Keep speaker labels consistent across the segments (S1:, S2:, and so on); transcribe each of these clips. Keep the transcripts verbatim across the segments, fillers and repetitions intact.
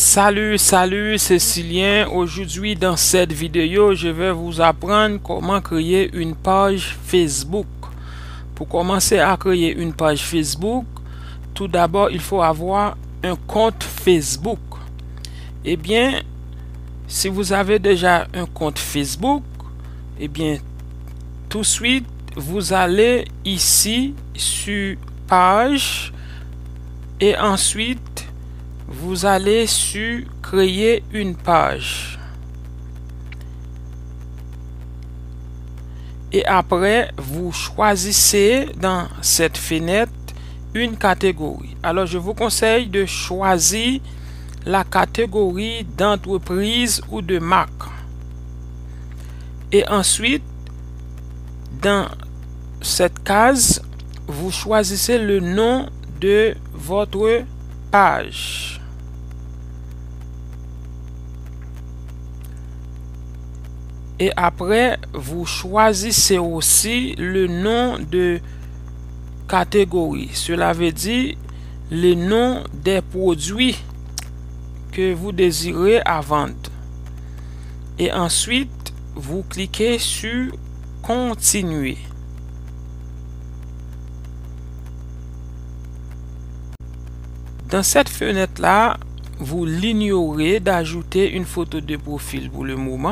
S1: Salut, salut, c'est Célien. Aujourd'hui, dans cette vidéo, je vais vous apprendre comment créer une page Facebook. Pour commencer à créer une page Facebook, tout d'abord, il faut avoir un compte Facebook. Eh bien, si vous avez déjà un compte Facebook, eh bien, tout de suite, vous allez ici sur page et ensuite, vous allez sur créer une page. Et après, vous choisissez dans cette fenêtre une catégorie. Alors, je vous conseille de choisir la catégorie d'entreprise ou de marque. Et ensuite, dans cette case, vous choisissez le nom de votre page. Et après, vous choisissez aussi le nom de catégorie. Cela veut dire le nom des produits que vous désirez à vendre. Et ensuite, vous cliquez sur Continuer. Dans cette fenêtre-là, vous l'ignorez d'ajouter une photo de profil pour le moment.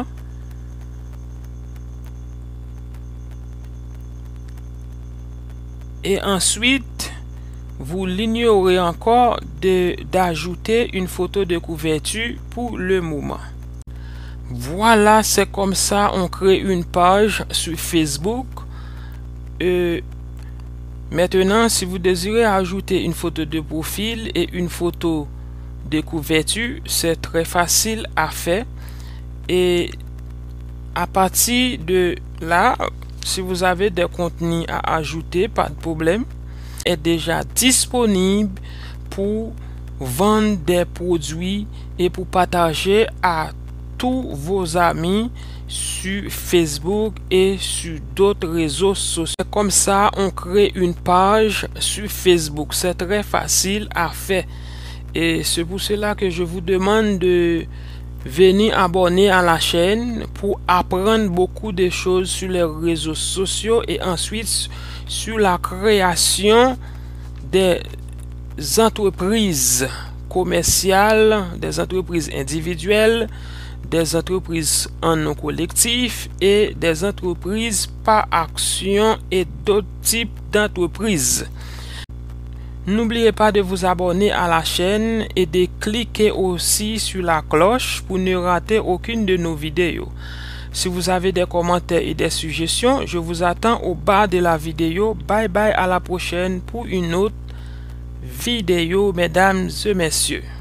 S1: Et ensuite, vous l'ignorez encore d'ajouter une photo de couverture pour le moment. Voilà, c'est comme ça on crée une page sur Facebook. Euh, maintenant, si vous désirez ajouter une photo de profil et une photo de couverture, c'est très facile à faire. Et à partir de là, si vous avez des contenus à ajouter, pas de problème, est déjà disponible pour vendre des produits et pour partager à tous vos amis sur Facebook et sur d'autres réseaux sociaux. Comme ça, on crée une page sur Facebook. C'est très facile à faire. Et c'est pour cela que je vous demande de venir abonner à la chaîne pour apprendre beaucoup de choses sur les réseaux sociaux et ensuite sur la création des entreprises commerciales, des entreprises individuelles, des entreprises en non collectif et des entreprises par action et d'autres types d'entreprises. N'oubliez pas de vous abonner à la chaîne et de cliquer aussi sur la cloche pour ne rater aucune de nos vidéos. Si vous avez des commentaires et des suggestions, je vous attends au bas de la vidéo. Bye bye, à la prochaine pour une autre vidéo, mesdames et messieurs.